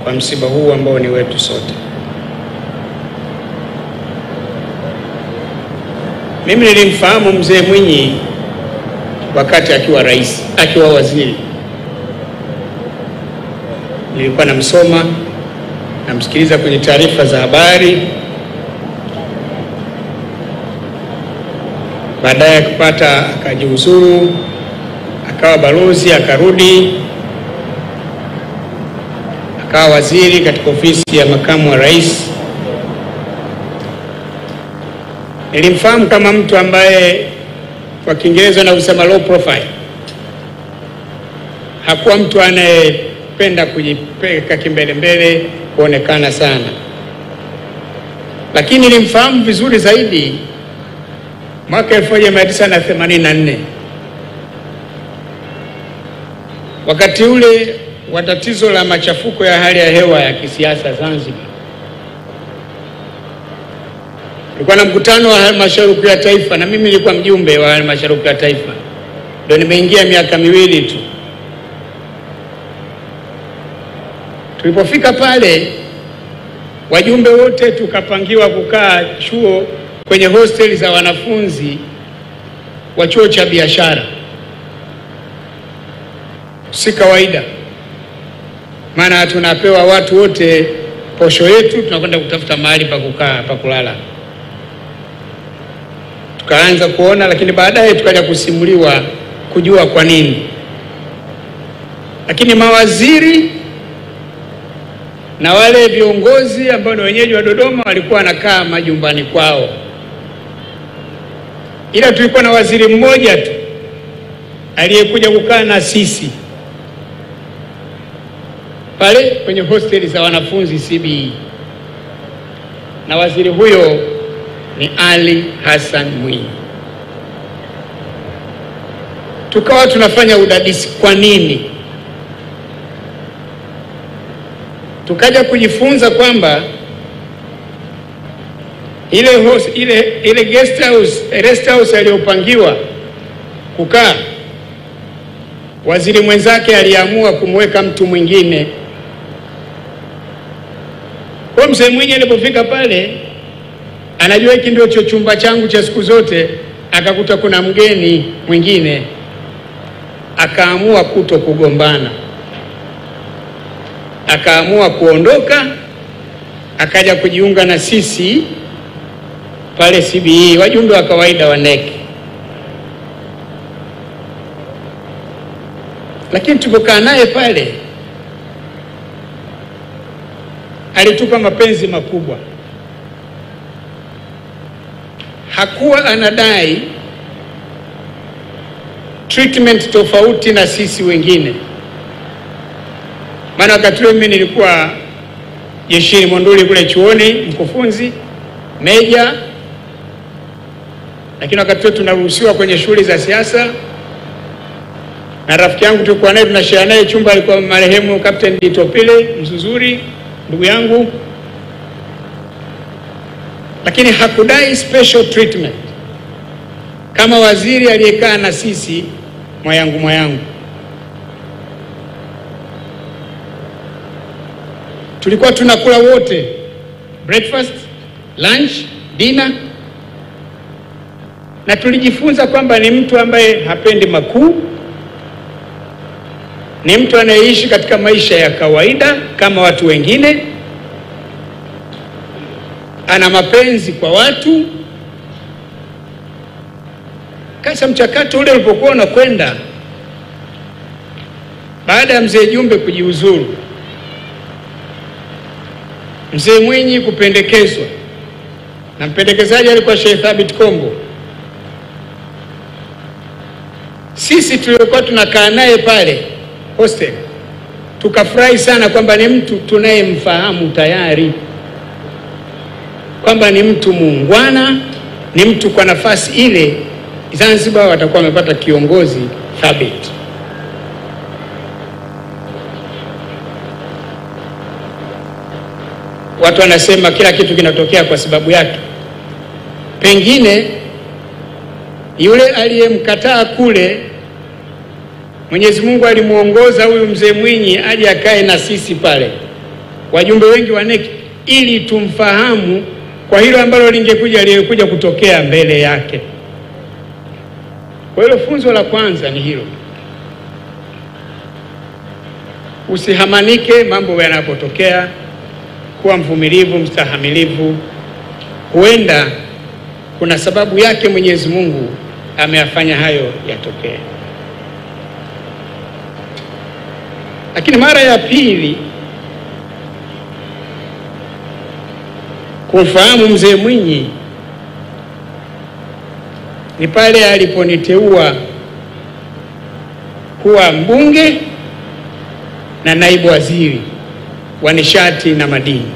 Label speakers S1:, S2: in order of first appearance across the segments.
S1: kwa msiba huu ambao ni wetu sote. Mimi nilimfahamu mzee Mwinyi wakati akiwa rais, akiwa waziri. Nilikuwa namsoma, namsikiliza kwenye taarifa za habari. Baadaye akapata akajiuzuru, akawa balozi, akarudi, akawa waziri katika ofisi ya makamu wa rais. Nilimfahamu kama mtu ambaye kwa Kiingereza na usema low profile. Hakuwa mtu anayependa kujipeka kimbele kuonekana sana. Lakini nilimfahamu vizuri zaidi mwaka 1984. Wakati ule wa tatizo la machafuko ya hali ya hewa ya kisiasa Zanzibar. Kulikuwa na mkutano wa halmashauri ya taifa na mimi nilikuwa mjumbe wa halmashauri ya taifa. Ndio nimeingia miaka miwili tu. Tulipofika pale, wajumbe wote tukapangiwa kukaa chuo kwenye hosteli za wanafunzi wa chuo cha biashara. Si kawaida. Maana tunapewa watu wote posho yetu, tunakwenda kutafuta mahali pa kukaa, pa kulala. Tukaanza kuona, lakini baadaye tukaja kusimuliwa kujua kwa nini. Lakini mawaziri na wale viongozi ambao ni wenyeji wa Dodoma walikuwa wanakaa majumbani kwao. Ila tulikuwa na waziri mmoja tu aliyekuja kukaa na sisi pale kwenye hosteli za wanafunzi CBE. Na waziri huyo ni Ali Hassan Mwinyi. Tukawa tunafanya udadisi kwa nini. Tukaja kujifunza kwamba ile guest house aliyopangiwa kukaa, waziri mwenzake aliamua kumweka mtu mwingine. Kwa mzee Mwinyi alipofika pale, anajua hiki ndio chumba changu cha siku zote, akakuta kuna mgeni mwingine, akaamua kuto kugombana. Akaamua kuondoka, akaja kujiunga na sisi pale CBE, wajumbe wa kawaida wa NEC. Lakini tulipokaa naye pale, alitupa mapenzi makubwa. Hakuwa anadai treatment tofauti na sisi wengine. Maana wakati ule mimi nilikuwa jeshini Monduli kule chuoni, mkufunzi, meja. Lakini wakati ule tunaruhusiwa kwenye shughuli za siasa. Na rafiki yangu tulikuwa naye tunashare naye chumba, alikuwa marehemu Captain Ditopile Mzuzuri, ndugu yangu. Lakini hakudai special treatment kama waziri aliyekaa na sisi mwayangu. Tulikuwa tunakula wote, breakfast, lunch, dinner. Na tulijifunza kwamba ni mtu ambaye hapendi makuu. Ni mtu anayeishi katika maisha ya kawaida kama watu wengine. Ana mapenzi kwa watu. Kasa mchakato ule ulipokuwa unakwenda, baada ya mzee Jumbe kujiuzuru, mzee Mwinyi kupendekezwa, na mpendekezaji alikuwa Sheikh Thabit Kombo. Sisi tulikuwa tunakaa naye pale hostel, tukafurahi sana kwamba ni mtu tunayemfahamu tayari, kwamba ni mtu muungwana, ni mtu kwa nafasi ile Zanzibar watakuwa wamepata kiongozi thabiti. Watu wanasema kila kitu kinatokea kwa sababu yake. Pengine yule aliyemkataa kule, Mwenyezi Mungu alimuongoza huyu mzee Mwinyi aje akae na sisi pale. wajumbe wengi wa NEC ili tumfahamu kwa hilo ambalo lingekuja kutokea mbele yake. Kwa hiyo funzo la kwanza ni hilo. Usihamanike mambo yanapotokea, kuwa mvumilivu, mstahamilivu. Huenda kuna sababu yake Mwenyezi Mungu ameyafanya hayo yatokee. Lakini mara ya pili kumfahamu mzee Mwinyi ni pale aliponiteua kuwa mbunge na naibu waziri wa nishati na madini.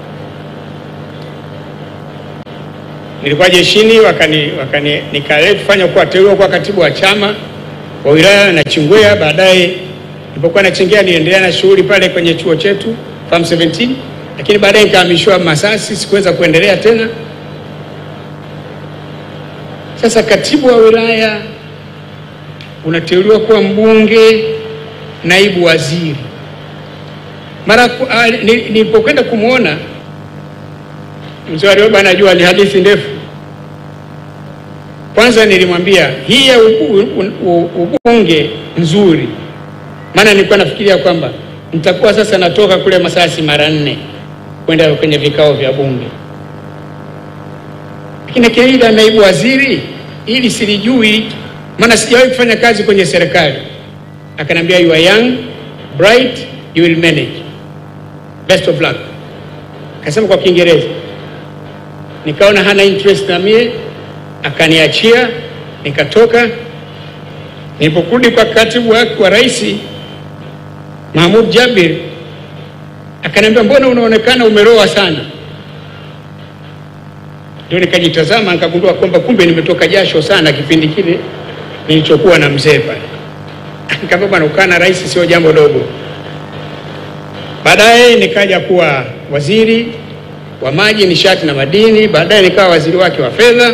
S1: Nilikuwa jeshini, nikaletwa kufanya kuwa teuliwa kwa katibu wa chama wa wilaya na Chingwea. Baadaye nilipokuwa nachingia niendelea na shughuli pale kwenye chuo chetu Farm 17, lakini baadaye nikahamishwa Masasi, sikuweza kuendelea tena. Sasa katibu wa wilaya unateuliwa kuwa mbunge, naibu waziri. Mara nilipokwenda kumuona mzee Warioba, najua ni hadithi ndefu. Kwanza nilimwambia hii ya ubunge nzuri, maana nilikuwa nafikiria kwamba nitakuwa sasa natoka kule Masasi mara 4 kwenda kwenye vikao vya bunge. Lakini kaida naibu waziri ili silijui, maana sijawahi kufanya kazi kwenye serikali. Akanambia you are young, bright, you will manage. Best of luck. Akasema kwa Kiingereza. Nikaona hana interest na mie, akaniachia, nikatoka. Nilipokurudi kwa katibu wa rais Mahmoud Jabir, akaniambia mbona unaonekana umeroa sana? Ndio nikajitazama nikagundua kwamba kumbe nimetoka jasho sana kipindi kile nilichokuwa na mzee pale. Nikamwambia bwana, ukaa na rais sio jambo dogo. Baadaye nikaja kuwa waziri wa maji, nishati na madini. Baadaye nikawa waziri wake wa fedha.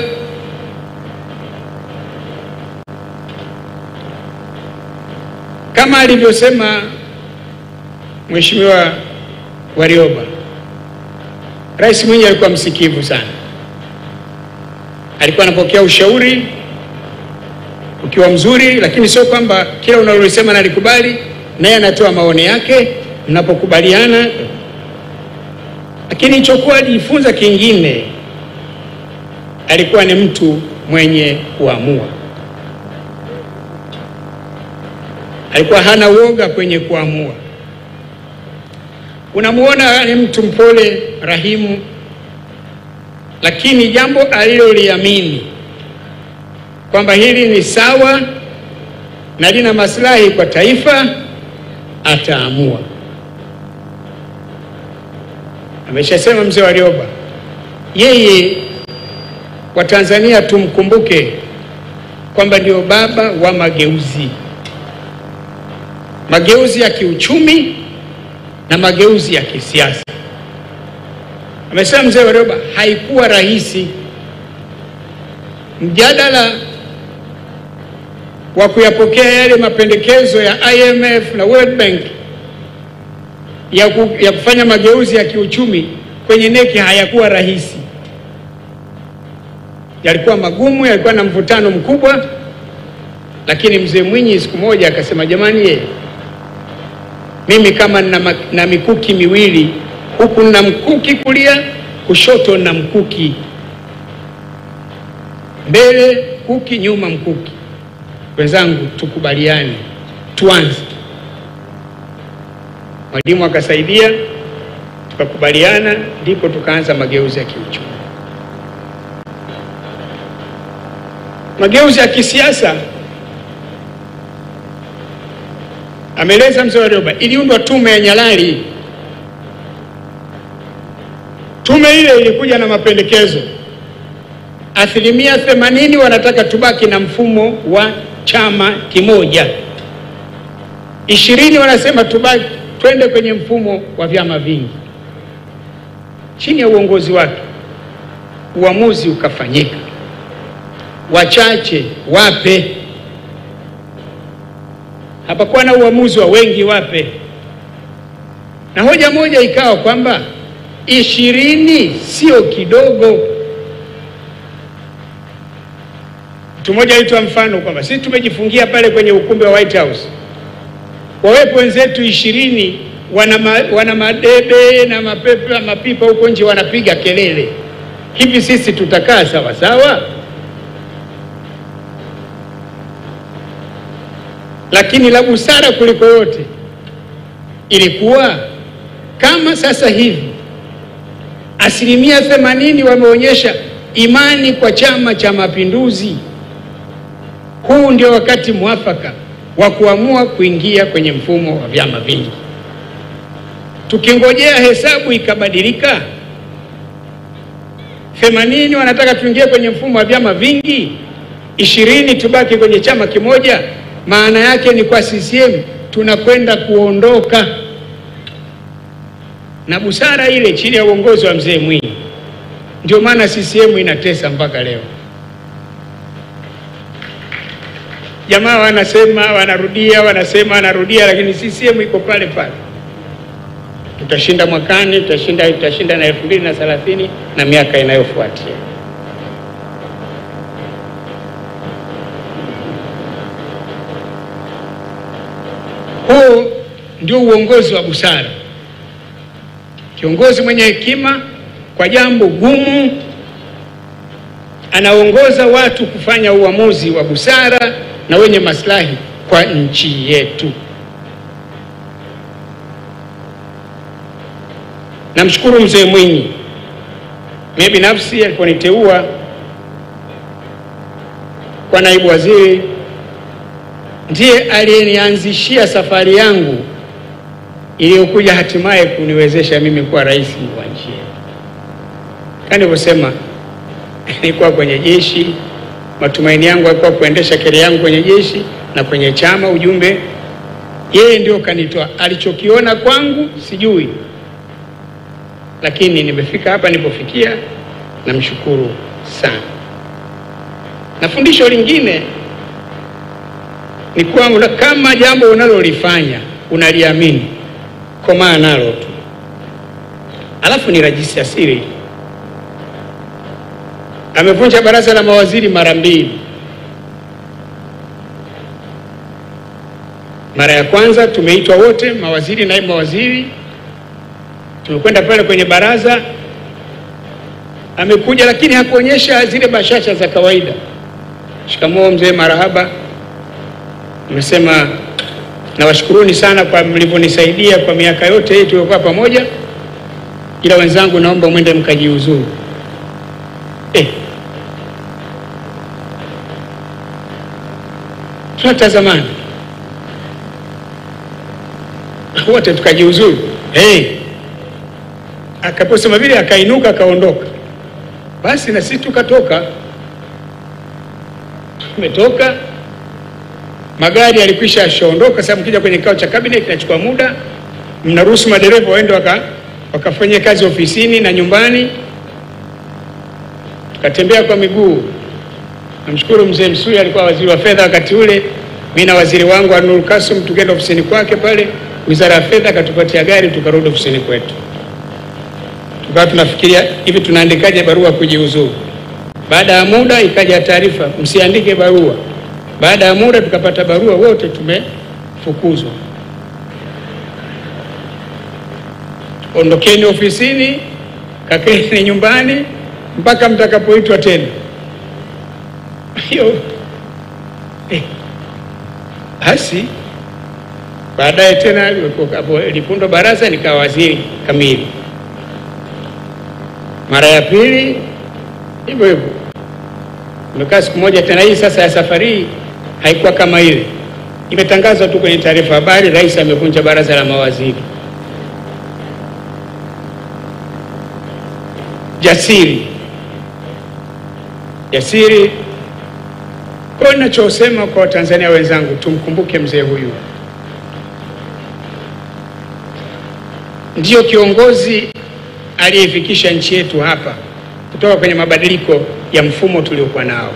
S1: Kama alivyosema Mheshimiwa Warioba, Rais Mwinyi alikuwa msikivu sana. Alikuwa anapokea ushauri ukiwa mzuri, lakini sio kwamba kila unalosema nalikubali, naye anatoa maoni yake mnapokubaliana. Lakini chokuwa alijifunza kingine, alikuwa ni mtu mwenye kuamua. Alikuwa hana uoga kwenye kuamua. Unamuona ni mtu mpole, rahimu, lakini jambo aliloliamini kwamba hili ni sawa na lina maslahi kwa taifa, ataamua. Ameshasema mzee Warioba, yeye wa Tanzania tumkumbuke kwamba ndio baba wa mageuzi. Mageuzi ya kiuchumi na mageuzi ya kisiasa. Amesema mzee Warioba, haikuwa rahisi. Mjadala wa yale mapendekezo ya IMF na World Bank ya kufanya mageuzi ya kiuchumi kwenye NEC hayakuwa rahisi. Yalikuwa magumu, yalikuwa na mvutano mkubwa. Lakini mzee Mwinyi siku moja akasema, jamani, mimi kama na mikuki miwili, huku na mkuki kulia, kushoto na mkuki, mbele mkuki, nyuma mkuki. Wenzangu, tukubaliane, tuanze. Mwalimu akasaidia, tukakubaliana, ndipo tukaanza mageuzi ya kiuchumi. Mageuzi ya kisiasa, ameeleza mzee Warioba, iliundwa tume ya Nyalali. Tume ile ilikuja na mapendekezo. 80% wanataka tubaki na mfumo wa chama kimoja. 20 wanasema tubaki twende kwenye mfumo wa vyama vingi. Chini ya uongozi wake uamuzi ukafanyika. Wachache wape. Hapakuwa na uamuzi wa wengi wape. Na hoja moja ikawa kwamba 20 sio kidogo. Mtu mmoja alitoa mfano kwamba sisi tumejifungia pale kwenye ukumbi wa White House, wawepo wenzetu 20 wana madebe na mapipa huko nje wanapiga kelele. Hivi sisi tutakaa sawa sawa? Lakini la busara kuliko yote ilikuwa kama sasa hivi 80% wameonyesha imani kwa Chama cha Mapinduzi, huu ndio wakati mwafaka wa kuamua kuingia kwenye mfumo wa vyama vingi. Tukingojea hesabu ikabadilika, 80 wanataka tuingie kwenye mfumo wa vyama vingi, 20 tubaki kwenye chama kimoja, maana yake ni kwa CCM tunakwenda kuondoka. Na busara ile chini ya uongozi wa mzee Mwinyi, ndio maana CCM inatesa mpaka leo. Jamaa wanasema wanarudia, wanasema wanarudia, lakini CCM iko pale pale. Tutashinda mwakani, tutashinda na 2030 na miaka inayofuatia. Huu ndio uongozi wa busara. Kiongozi mwenye hekima kwa jambo gumu anaongoza watu kufanya uamuzi wa busara na wenye maslahi kwa nchi yetu. Namshukuru mzee Mwinyi. Mimi binafsi aliponiteua kwa naibu waziri, ndiye aliyenianzishia safari yangu iliyokuja hatimaye kuniwezesha mimi kuwa rais wa nchi yetu. Kama nilivyosema, nilikuwa kwenye jeshi, matumaini yangu yalikuwa kuendesha career yangu kwenye jeshi na kwenye chama ujumbe. Yeye ndio kanitoa. Alichokiona kwangu sijui, lakini nimefika hapa nilipofikia, namshukuru sana. Na fundisho lingine ni kwamba kama jambo unalolifanya unaliamini, komaa nalo tu. Alafu ni rajisi asiri. Amevunja baraza la mawaziri mara 2. Mara ya kwanza tumeitwa wote, mawaziri, naibu mawaziri. Tumekwenda pale kwenye baraza, amekuja lakini hakuonyesha zile bashasha za kawaida. Shikamoo mzee, marahaba. Nimesema nawashukuruni sana kwa mlivyonisaidia kwa miaka yote hii tuliokuwa pamoja, ila wenzangu naomba mwende mkajiuzuru. Tunatazamana wote tukajiuzuru. Akaposema vile akainuka akaondoka. Basi na sisi tukatoka. Tumetoka, magari yalikwisha ashaondoka, sababu kija kwenye kikao cha cabinet kinachukua muda, mnaruhusu madereva waende wakafanya kazi ofisini na nyumbani. Tukatembea kwa miguu. Namshukuru mzee Msuri, alikuwa waziri wa fedha wakati ule. Mimi na waziri wangu Anur Kasum tukaenda ofisini kwake pale Wizara ya Fedha, akatupatia gari tukarudi ofisini kwetu. Tukawa tunafikiria hivi tunaandikaje barua kujiuzuru. Baada ya muda ikaja taarifa, msiandike barua. Baada ya muda tukapata barua, wote tumefukuzwa. Ondokeni ofisini, kakeni nyumbani mpaka mtakapoitwa tena. Hiyo basi baadaye tena ilipundwa baraza, nikawa waziri kamili. Mara ya pili hivyo hivyo. Nimekaa siku moja tena. Hii sasa ya safari haikuwa kama ile. Imetangazwa tu kwenye taarifa habari, rais amevunja baraza la mawaziri. Jasiri. Kwa ninachosema kwa Tanzania wenzangu, tumkumbuke mzee huyu. Ndio kiongozi aliyefikisha nchi yetu hapa kutoka kwenye mabadiliko ya mfumo tuliokuwa nao.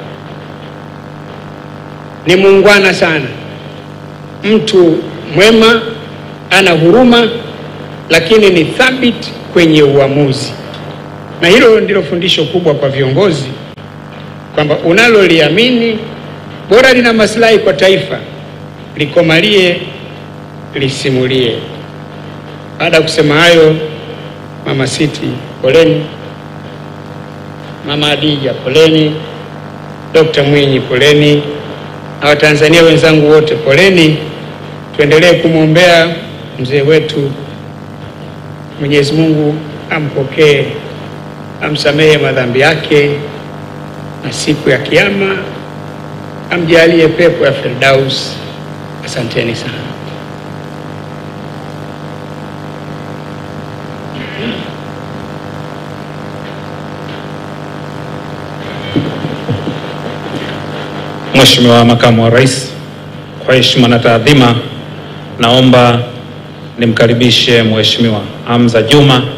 S1: Ni muungwana sana, mtu mwema, ana huruma, lakini ni thabiti kwenye uamuzi. Na hilo ndilo fundisho kubwa kwa viongozi, kwamba unaloliamini bora lina maslahi kwa taifa, likomalie, lisimulie. Baada ya kusema hayo, Mama Siti poleni, Mama Adija poleni, Dr. Mwinyi poleni, na Watanzania wenzangu wote poleni. Tuendelee kumwombea mzee wetu, Mwenyezi Mungu ampokee, amsamehe madhambi yake, na siku ya Kiyama amjalie pepo ya Firdaus. Asanteni sana.
S2: Mheshimiwa Makamu wa Rais, kwa heshima na taadhima, naomba nimkaribishe Mheshimiwa Hamza Juma,